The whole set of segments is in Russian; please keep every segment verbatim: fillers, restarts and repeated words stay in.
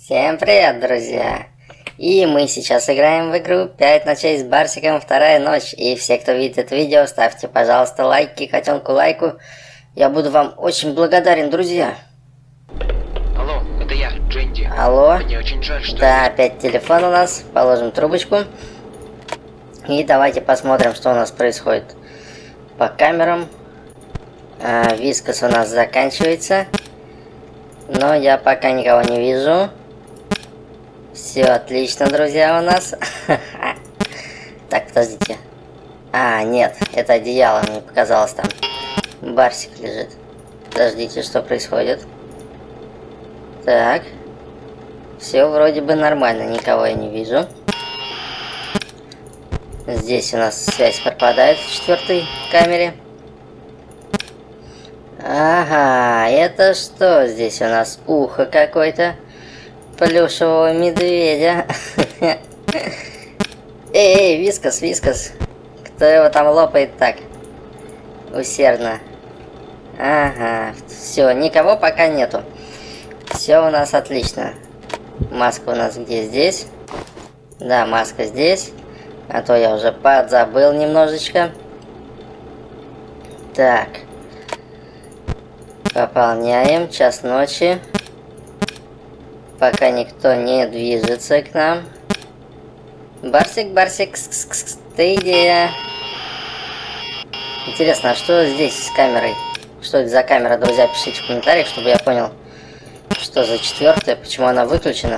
Всем привет, друзья! И мы сейчас играем в игру пять ночей с Барсиком, вторая ночь. И все, кто видит это видео, ставьте, пожалуйста, лайки, котенку лайку. Я буду вам очень благодарен, друзья. Алло, это я, Дженди. Алло. Мне очень жаль, что... Да, опять телефон у нас. Положим трубочку. И давайте посмотрим, что у нас происходит. По камерам. А, Вискас у нас заканчивается. Но я пока никого не вижу. Все отлично, друзья, у нас. Так, подождите. А, нет, это одеяло, мне показалось, там Барсик лежит. Подождите, что происходит? Так. Все вроде бы нормально, никого я не вижу. Здесь у нас связь пропадает в четвертой камере. Ага, это что здесь у нас? Ухо какое-то плюшевого медведя. Эй, эй, Вискас, Вискас. Кто его там лопает так усердно? Ага, все, никого пока нету. Все у нас отлично. Маска у нас где? Здесь? Да, маска здесь. А то я уже подзабыл немножечко. Так. Пополняем. Час ночи. Пока никто не движется к нам. Барсик, Барсик, кс-кс-кс, ты где? Интересно, а что здесь с камерой? Что это за камера, друзья? Пишите в комментариях, чтобы я понял, что за четвертая, почему она выключена.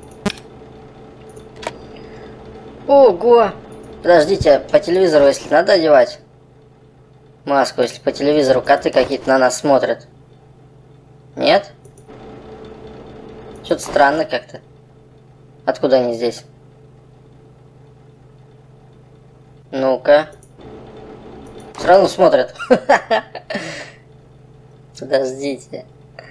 Ого! Подождите, по телевизору, если надо одевать маску, если по телевизору коты какие-то на нас смотрят. Нет? Что-то странно как-то. Откуда они здесь? Ну-ка. Все равно смотрят. Подождите.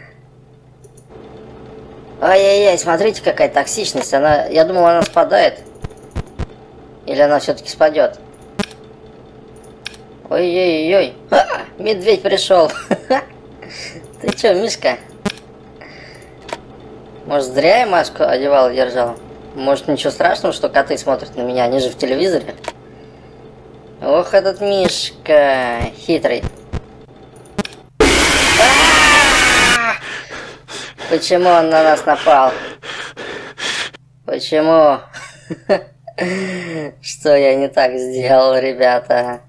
Ай-яй-яй, смотрите, какая токсичность. Она, я думал, она спадает. Или она все-таки спадет? Ой-ой-ой. Медведь пришел. Ты че, Мишка? Может, зря я маску одевал и держал? Может, ничего страшного, что коты смотрят на меня? Они же в телевизоре. Ох, этот Мишка хитрый. Почему он на нас напал? Почему? Что я не так сделал, ребята?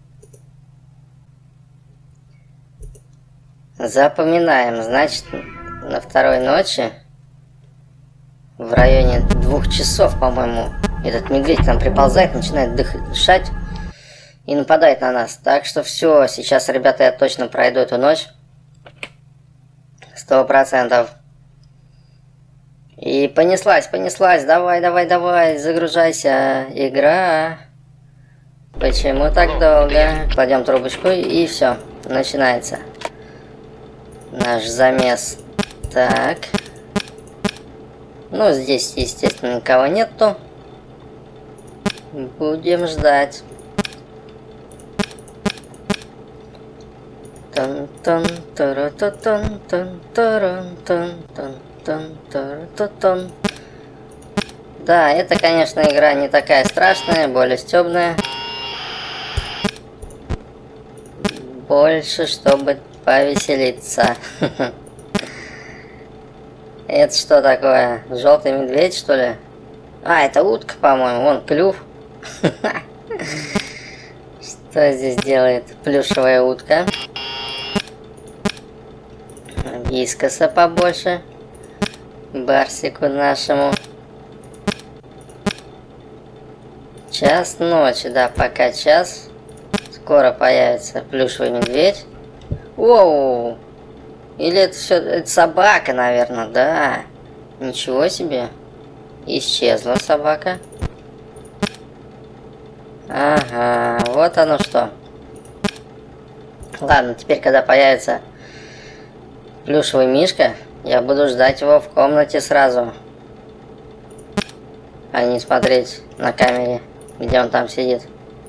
Запоминаем, значит, на второй ночи, в районе двух часов, по-моему, этот медведь к нам приползает, начинает дышать и нападает на нас. Так что все, сейчас, ребята, я точно пройду эту ночь. Сто процентов. И понеслась, понеслась. Давай, давай, давай, загружайся. Игра. Почему так долго? Кладем трубочку и все, начинается наш замес. Так. Ну, здесь, естественно, никого нету. Будем ждать. Да, это, конечно, игра не такая страшная, более стёбная. Больше, чтобы повеселиться. Это что такое? Желтый медведь, что ли? А, это утка, по-моему. Вон клюв. Что здесь делает плюшевая утка? Вискаса побольше. Барсику нашему. Час ночи, да, пока час. Скоро появится плюшевый медведь. Воу! Или это все, это собака, наверное, да. Ничего себе. Исчезла собака. Ага, вот оно что. Ладно, теперь, когда появится плюшевый мишка, я буду ждать его в комнате сразу. А не смотреть на камере, где он там сидит.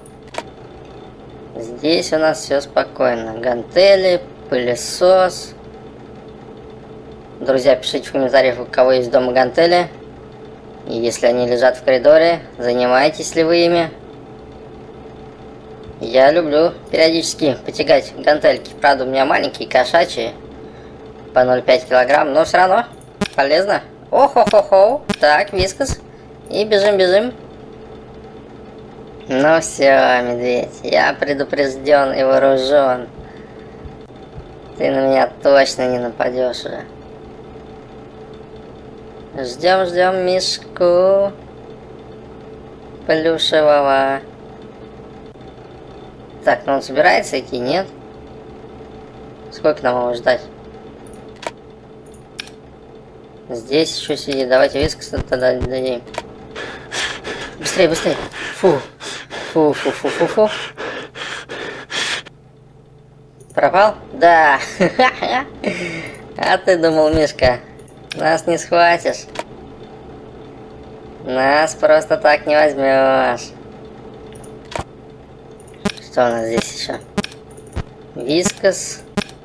Здесь у нас все спокойно. Гантели, пылесос. Друзья, пишите в комментариях, у кого есть дома гантели. И если они лежат в коридоре, занимаетесь ли вы ими? Я люблю периодически потягать гантельки. Правда, у меня маленькие, кошачьи, по ноль целых пять килограмм, но все равно полезно. О-хо-хо-хо. Так, Вискас. И бежим-бежим. Ну все, медведь, я предупрежден и вооружен. Ты на меня точно не нападешь уже. Ждем, ждем Мишку плюшевого. Так, ну он собирается идти, нет? Сколько нам его ждать? Здесь еще сидит. Давайте Вискаса тогда дадим. Быстрее, быстрее. Фу. Фу, фу, фу, фу, фу. Пропал? Да. А ты думал, Мишка, нас не схватишь? Нас просто так не возьмешь. Что у нас здесь еще? Вискас.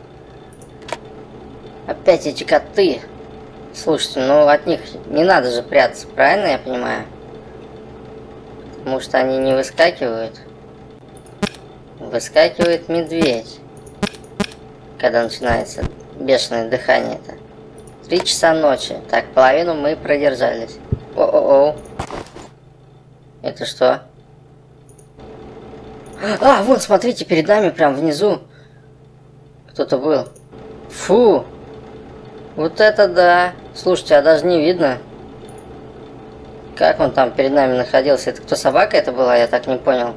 Опять эти коты. Слушайте, ну от них не надо же прятаться, правильно я понимаю? Потому что они не выскакивают. Выскакивает медведь. Когда начинается бешеное дыхание-то. Три часа ночи. Так, половину мы продержались. О-о-о. Это что? А, вон, смотрите, перед нами, прям внизу. Кто-то был. Фу. Вот это да. Слушайте, а даже не видно. Как он там перед нами находился? Это кто, собака это была? Я так не понял.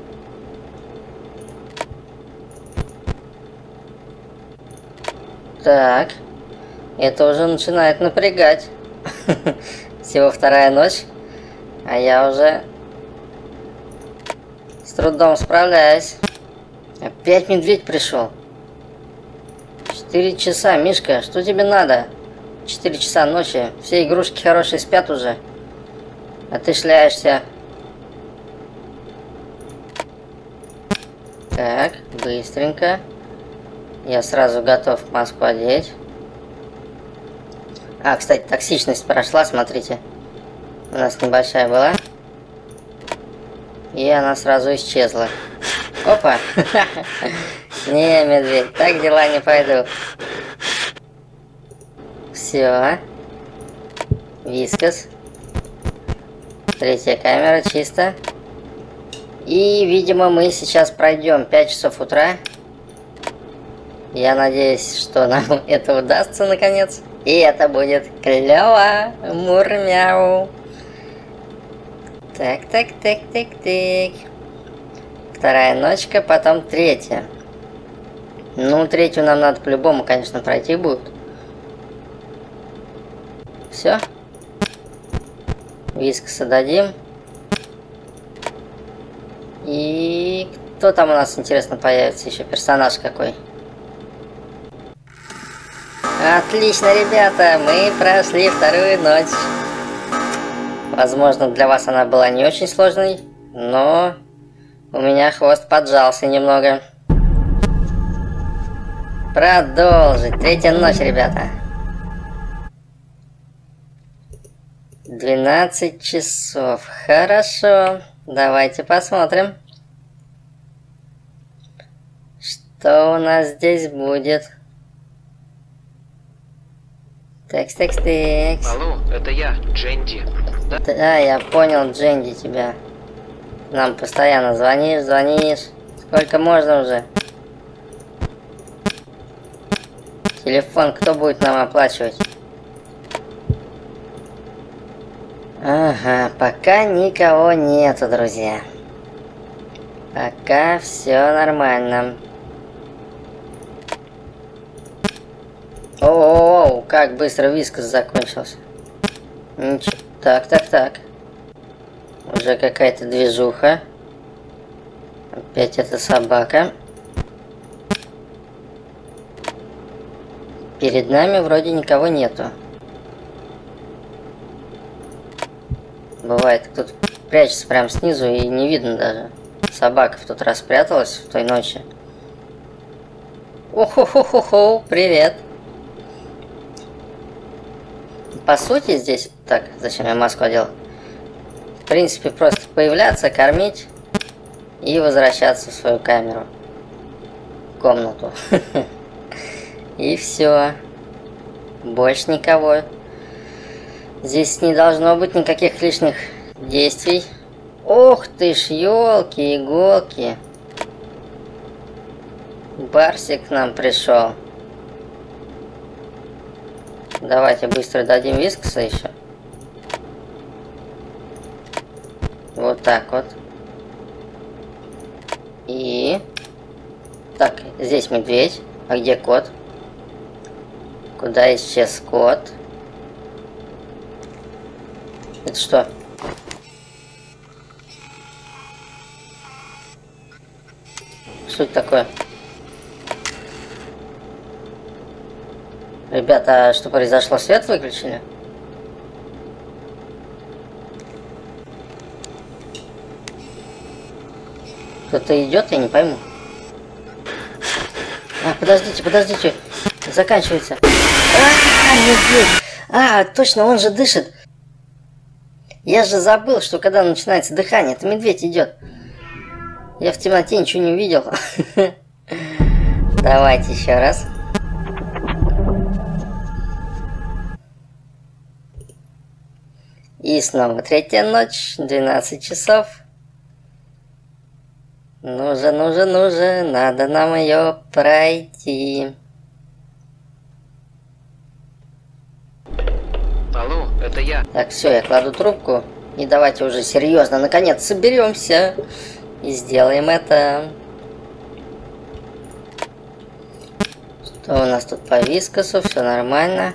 Так. Это уже начинает напрягать. Всего вторая ночь. А я уже с трудом справляюсь. Опять медведь пришел. Четыре часа, Мишка, что тебе надо? Четыре часа ночи. Все игрушки хорошие спят уже. А ты шляешься. Так, быстренько. Я сразу готов маску одеть. А, кстати, токсичность прошла, смотрите. У нас небольшая была. И она сразу исчезла. Опа! Не, медведь, так дела не пойдут. Все. Вискас. Третья камера, чисто. И, видимо, мы сейчас пройдем пять часов утра. Я надеюсь, что нам это удастся наконец. И это будет клево. Мурмяу. Так, так, так, так, так. Вторая ночка, потом третья. Ну, третью нам надо по-любому, конечно, пройти будет. Все. Вискаса дадим. И кто там у нас, интересно, появится еще? Персонаж какой? Отлично, ребята, мы прошли вторую ночь. Возможно, для вас она была не очень сложной, но у меня хвост поджался немного. Продолжить. Третья ночь, ребята. двенадцать часов. Хорошо. Давайте посмотрим, что у нас здесь будет. Текс, текс, текс. Алло, это я, Дженди. Да? Да, я понял, Дженди, тебя. Нам постоянно звонишь, звонишь. Сколько можно уже? Телефон кто будет нам оплачивать? Ага, пока никого нету, друзья. Пока все нормально. О-о-о, как быстро Вискас закончился. Ничего. Так, так, так. Уже какая-то движуха. Опять эта собака. Перед нами вроде никого нету. Бывает, кто-то прячется прям снизу и не видно даже. Собака в тот раз спряталась в той ночи. О-хо-хо-хо-хо, привет. По сути здесь... Так, зачем я маску одел? принципе, просто появляться, кормить и возвращаться в свою камеру. В комнату. И все. Больше никого. Здесь не должно быть никаких лишних действий. Ох ты ж, елки-иголки. Барсик к нам пришел. Давайте быстро дадим вискаса еще. Вот так вот. И... Так, здесь медведь. А где кот? Куда исчез кот? Это что? Что это такое? Ребята, а что произошло? Свет выключили? Кто-то идет, я не пойму. А, подождите, подождите. Заканчивается. А, медведь. А, точно, он же дышит. Я же забыл, что когда начинается дыхание, это медведь идет. Я в темноте ничего не увидел. Давайте еще раз. И снова третья ночь, двенадцать часов. Нужно, нужно, нужно, надо нам ее пройти. Алло, это я. Так, все, я кладу трубку. И давайте уже серьезно, наконец, соберемся. И сделаем это. Что у нас тут по вискасу? Все нормально.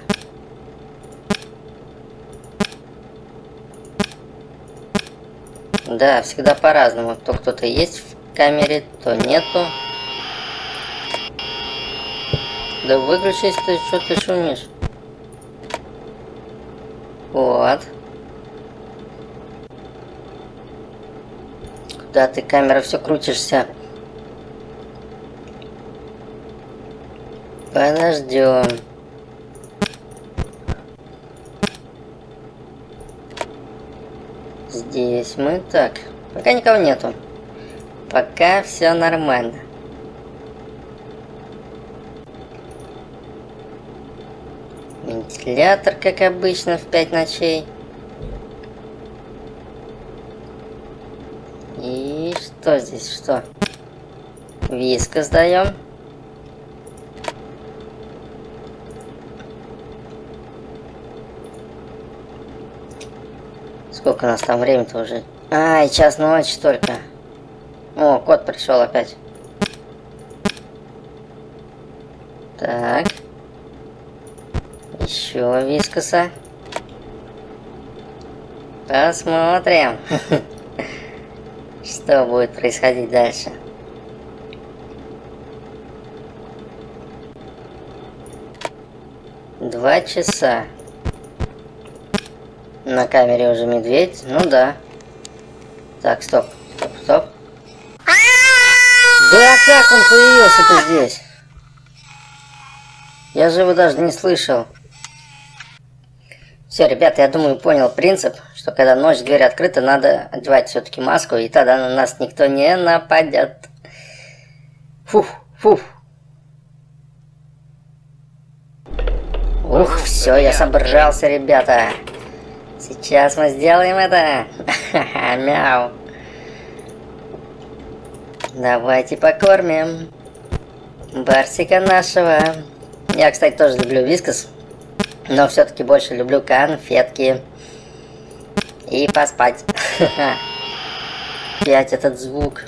Да, всегда по-разному. То кто-то есть в камере, то нету. Да выключись ты, что ты шумишь? Вот. Куда ты, камера, все крутишься? Подождем. Здесь мы так. Пока никого нету. Пока все нормально. Вентилятор, как обычно, в пять ночей. И что здесь? Что? Вискас даем. Сколько у нас там времени-то уже? Ай, час ночи только. О, кот пришел опять. Так. Еще вискаса. Посмотрим, что будет происходить дальше. Два часа. На камере уже медведь. Ну да. Так, стоп, стоп, стоп. Да как он появился-то здесь? Я же его даже не слышал. Все, ребята, я думаю, понял принцип, что когда ночь, дверь открыта, надо одевать все-таки маску, и тогда на нас никто не нападет. Фух, фух. Ух, все, я собрался, ребята. Сейчас мы сделаем это. Мяу. Давайте покормим барсика нашего. Я, кстати, тоже люблю вискас, но все-таки больше люблю конфетки. И поспать. Опять этот звук.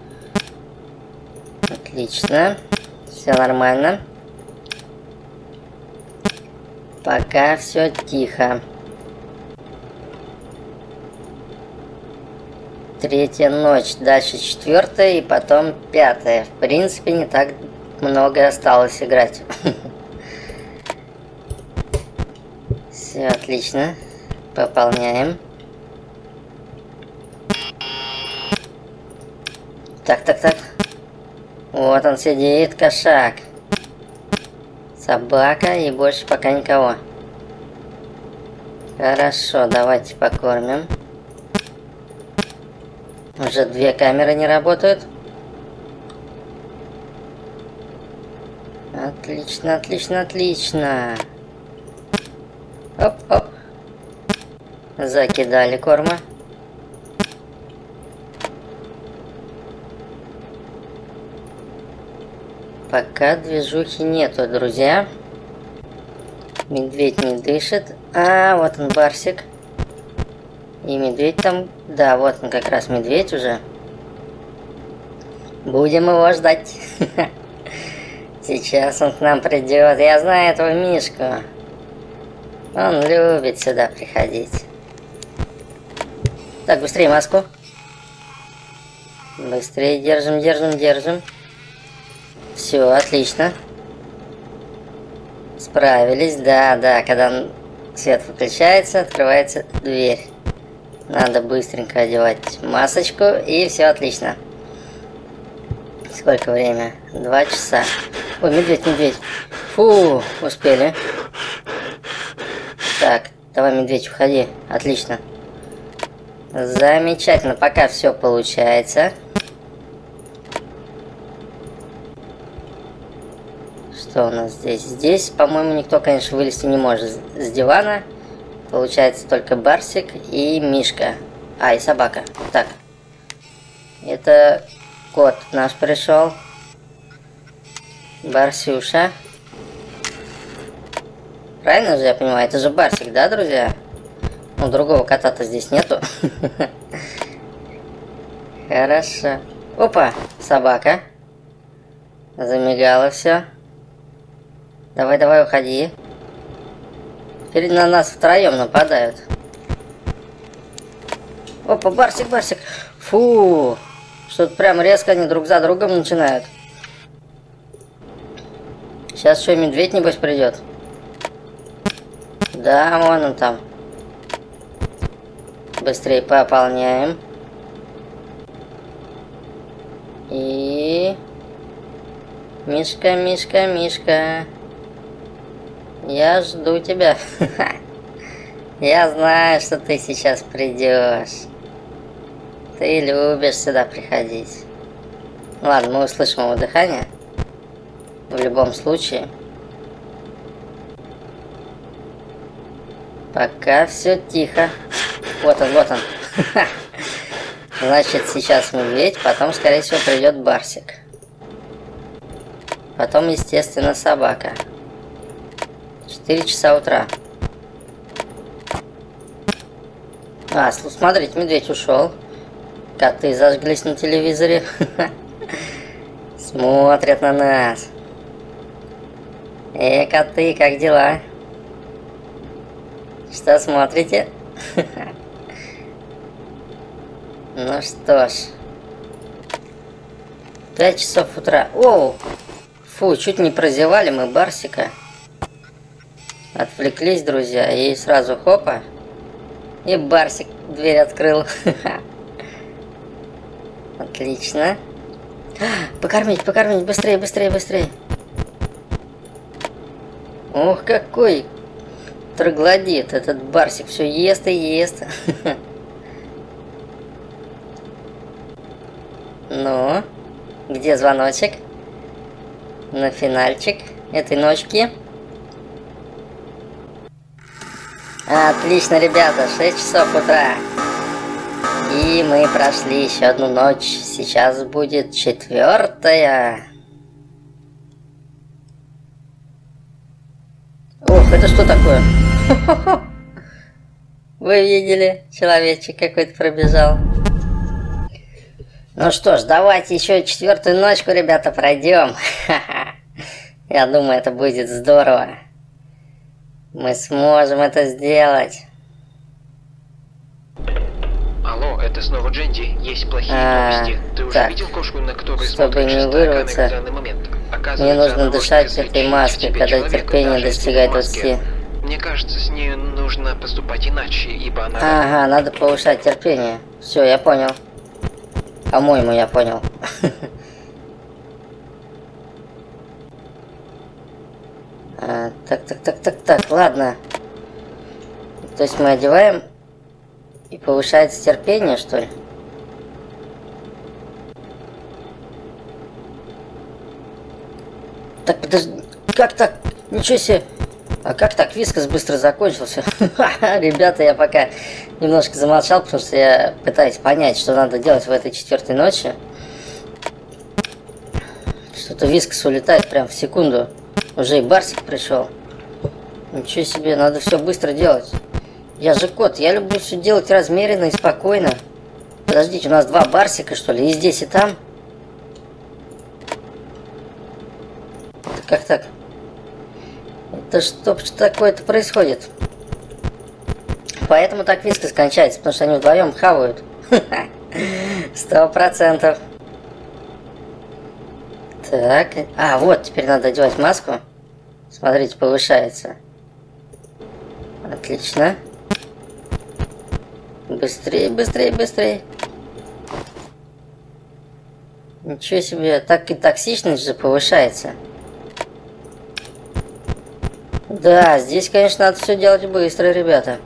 Отлично. Все нормально. Пока все тихо. Третья ночь, дальше четвертая и потом пятая. В принципе, не так много осталось играть. Все отлично. Пополняем. Так, так, так. Вот он сидит, кошак. Собака и больше пока никого. Хорошо, давайте покормим. Уже две камеры не работают. Отлично, отлично, отлично. Оп, оп. Закидали корма. Пока движухи нету, друзья. Медведь не дышит. А, вот он, барсик. И медведь там... Да, вот он как раз медведь уже. Будем его ждать. Сейчас он к нам придет. Я знаю этого Мишку. Он любит сюда приходить. Так, быстрее маску. Быстрее держим, держим, держим. Все, отлично. Справились. Да, да, когда свет выключается, открывается дверь. Надо быстренько одевать масочку, и все отлично. Сколько время? Два часа. Ой, медведь, медведь. Фу, успели. Так, давай, медведь, уходи. Отлично. Замечательно, пока все получается. Что у нас здесь? Здесь, по-моему, никто, конечно, вылезти не может с дивана. Получается только барсик и Мишка. А, и собака. Так. Это кот наш пришел. Барсюша. Правильно же я понимаю? Это же барсик, да, друзья? Ну, другого кота-то здесь нету. Хорошо. Опа, собака. Замигало все. Давай, давай, уходи. Теперь на нас втроем нападают. Опа, барсик, барсик. Фу. Что-то прям резко они друг за другом начинают. Сейчас еще и медведь, небось, придет. Да, вон он там. Быстрее пополняем. И... Мишка, Мишка, Мишка. Я жду тебя. Я знаю, что ты сейчас придешь. Ты любишь сюда приходить. Ладно, мы услышим его дыхание. В любом случае. Пока все тихо. Вот он, вот он. Значит, сейчас медведь, потом, скорее всего, придет барсик. Потом, естественно, собака. четыре часа утра. А, смотрите, медведь ушел. Коты зажглись на телевизоре. Смотрят на нас. Эй, коты, как дела? Что смотрите? Ну что ж. пять часов утра. Оу! Фу, чуть не прозевали мы барсика. Отвлеклись, друзья, и сразу хопа. И барсик дверь открыл. Отлично. Покормить, покормить, быстрее, быстрее, быстрее. Ох, какой троглодит. Этот барсик все ест и ест. Ну, где звоночек? На финальчик этой ночки. Отлично, ребята, шесть часов утра. И мы прошли еще одну ночь. Сейчас будет четвертая. Ох, это что такое? Вы видели? Человечек какой-то пробежал. Ну что ж, давайте еще четвертую ночку, ребята, пройдем. Я думаю, это будет здорово. Мы сможем это сделать. Алло, это снова Дженди. Есть плохие А, новости. Ты уже так. видел кошку, на которой Чтобы смотрит не шестая вырваться, камера в данный момент? мне Оказывается, нужно она дышать может этой различить маской, в тебе когда человека, терпение даже если достигает в маске. двадцати. Мне кажется, с ней нужно поступать иначе, ибо она... Ага, надо повышать терпение. Все, я понял. По-моему, я понял. А, так, так, так, так, так, ладно. То есть мы одеваем и повышается терпение, что ли? Подожди, как так? Ничего себе. А как так? Вискас быстро закончился. Ребята, я пока немножко замолчал, потому что я пытаюсь понять, что надо делать в этой четвертой ночи. Что-то Вискас улетает прям в секунду. Уже и Барсик пришел. Ничего себе, надо все быстро делать. Я же кот, я люблю все делать размеренно и спокойно. Подождите, у нас два Барсика, что ли? И здесь, и там? Это как так? Это что, что такое-то происходит? Поэтому так Вискас кончается, потому что они вдвоем хавают. Сто процентов. Так, а, вот, теперь надо одевать маску. Смотрите, повышается. Отлично. Быстрее, быстрее, быстрее. Ничего себе, так и токсичность же повышается. Да, здесь, конечно, надо все делать быстро, ребята.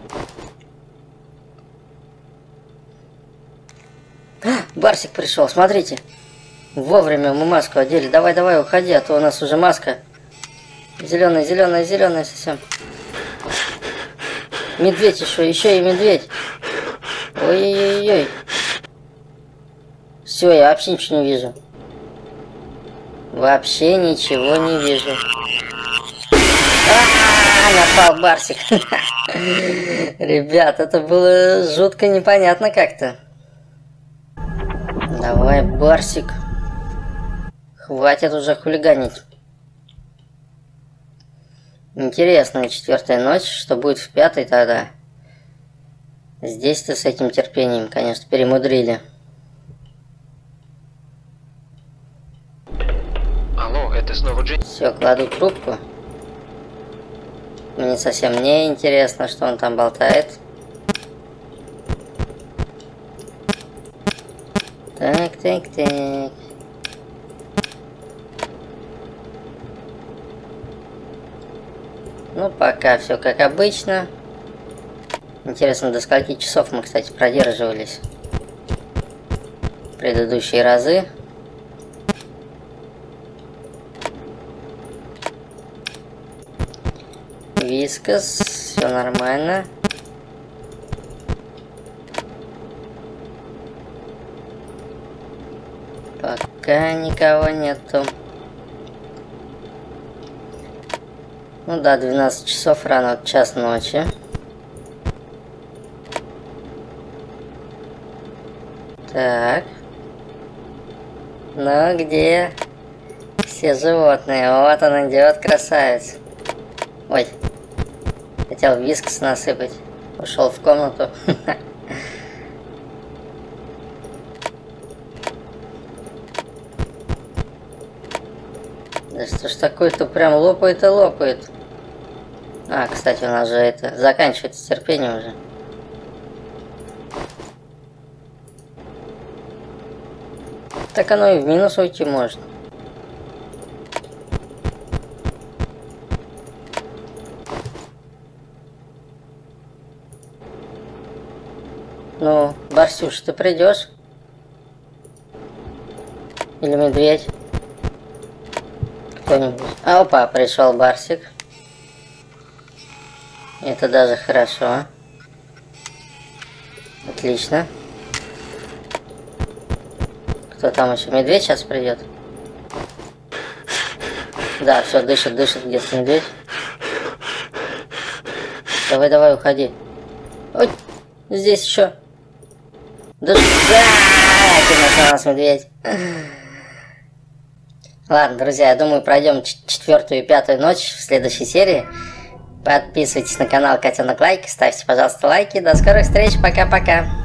А, Барсик пришел, смотрите. Вовремя мы маску одели. Давай, давай, уходи, а то у нас уже маска. Зеленая, зеленая, зеленая совсем. Медведь еще, еще и медведь. Ой-ой-ой. Все, я вообще ничего не вижу. Вообще ничего не вижу. А-а-а, напал Барсик. Ребят, это было жутко непонятно как-то. Давай, Барсик. Хватит уже хулиганить. Интересная четвертая ночь. Что будет в пятой тогда? Здесь-то с этим терпением, конечно, перемудрили. Алло, это снова Джин? Все, кладу трубку. Мне совсем не интересно, что он там болтает. Так, так, так. Ну, пока все как обычно. Интересно, до скольки часов мы, кстати, продерживались в предыдущие разы. Вискас, все нормально. Пока никого нету. Ну да, двенадцать часов рано, вот час ночи. Так. Ну где все животные? Вот он идет, красавец. Ой. Хотел Вискас насыпать. Ушел в комнату. Да что ж такое-то прям лопает и лопает. А, кстати, у нас же это заканчивается терпение уже. Так оно и в минус уйти может. Ну, Барсюш, ты придешь? Или медведь? Кто-нибудь? А, опа, пришел Барсик. Это даже хорошо. Отлично. Кто там еще? Медведь сейчас придет? Да, все, дышит, дышит где-то медведь. Давай, давай, уходи. Ой, здесь еще. Да, да, у нас медведь. Ладно, друзья, я думаю, пройдем четвертую и пятую ночь в следующей серии. Подписывайтесь на канал Котенок Лайк, ставьте, пожалуйста, лайки. До скорых встреч, пока-пока.